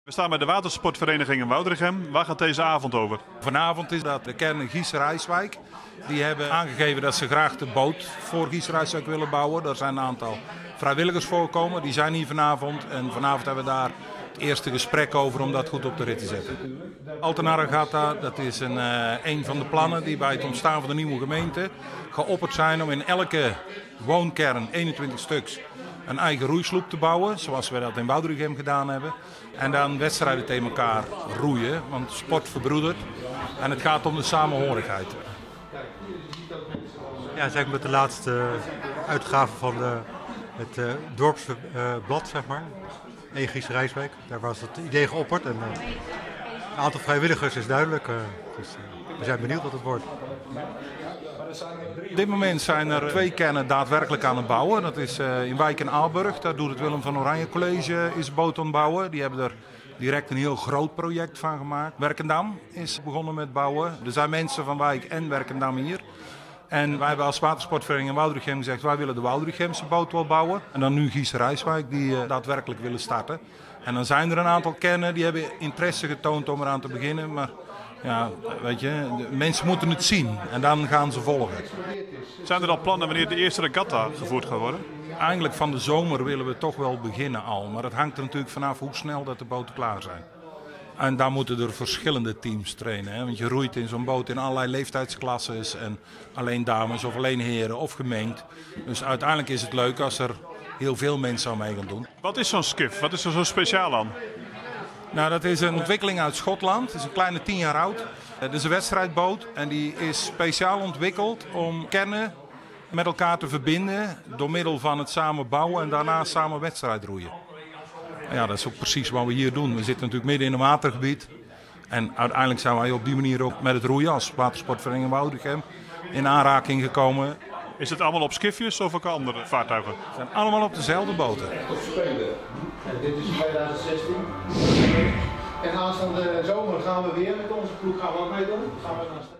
We staan bij de watersportvereniging in Woudrichem. Waar gaat deze avond over? Vanavond is dat de kern Gies-Rijswijk. Die hebben aangegeven dat ze graag de boot voor Gies-Rijswijk willen bouwen. Er zijn een aantal vrijwilligers voorgekomen. Die zijn hier vanavond. En vanavond hebben we daar het eerste gesprek over om dat goed op de rit te zetten. Alta Regatta, dat is een van de plannen die bij het ontstaan van de nieuwe gemeente geopperd zijn om in elke woonkern, 21 stuks, een eigen roeisloep te bouwen, zoals we dat in Woudrichem gedaan hebben. En dan wedstrijden tegen elkaar roeien, want sport verbroedert. En het gaat om de samenhorigheid. Ja, het is eigenlijk met de laatste uitgave van het dorpsblad, zeg maar. Gies-Rijswijk. Daar was het idee geopperd. En het aantal vrijwilligers is duidelijk. Dus we zijn benieuwd wat het wordt. Op dit moment zijn er 2 kernen daadwerkelijk aan het bouwen. Dat is in Wijk en Aalburg. Daar doet het Willem van Oranje College is boot aan het bouwen. Die hebben er direct een heel groot project van gemaakt. Werkendam is begonnen met bouwen. Er zijn mensen van Wijk en Werkendam hier. En wij hebben als watersportvereniging in Woudrichem gezegd, wij willen de Woudrichemse boot wel bouwen. En dan nu Gies-Rijswijk die daadwerkelijk willen starten. En dan zijn er een aantal kernen die hebben interesse getoond om eraan te beginnen. Maar ja, weet je, de mensen moeten het zien en dan gaan ze volgen. Zijn er al plannen wanneer de eerste regatta gevoerd gaat worden? Eigenlijk van de zomer willen we toch wel beginnen al. Maar het hangt er natuurlijk vanaf hoe snel dat de boten klaar zijn. En daar moeten er verschillende teams trainen. Hè? Want je roeit in zo'n boot in allerlei leeftijdsklasses. En alleen dames of alleen heren of gemengd. Dus uiteindelijk is het leuk als er heel veel mensen aan mee gaan doen. Wat is zo'n skiff? Wat is er zo speciaal aan? Nou, dat is een ontwikkeling uit Schotland. Het is een kleine 10 jaar oud. Het is een wedstrijdboot en die is speciaal ontwikkeld om kernen met elkaar te verbinden door middel van het samen bouwen en daarna samen wedstrijdroeien. Ja, dat is ook precies wat we hier doen. We zitten natuurlijk midden in een watergebied. En uiteindelijk zijn wij op die manier ook met het roeien als watersportvereniging Woudrichem in aanraking gekomen. Is het allemaal op skifjes of ook andere vaartuigen? We zijn allemaal op dezelfde boten. En dit is 2016. En aanstaande zomer gaan we weer met onze ploeg gaan we ook meedoen.